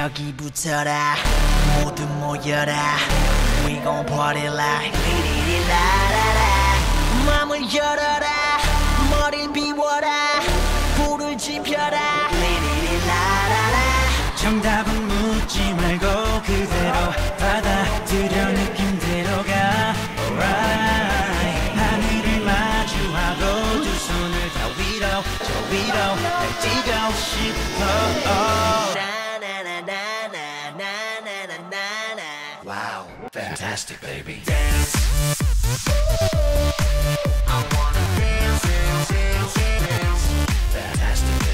여기 붙어라 모두 모여라 We gon' party like 리리리라라라 맘을 열어라 머리를 비워라 불을 지펴라 리리리라라라 정답은 묻지 말고 그대로 받아들여 느낌대로 가 Alright 하늘을 마주하고 두 손을 다 위로 저 위로 날 뛰고 싶어 Wow, fantastic baby Dance I wanna dance, dance, dance, dance Fantastic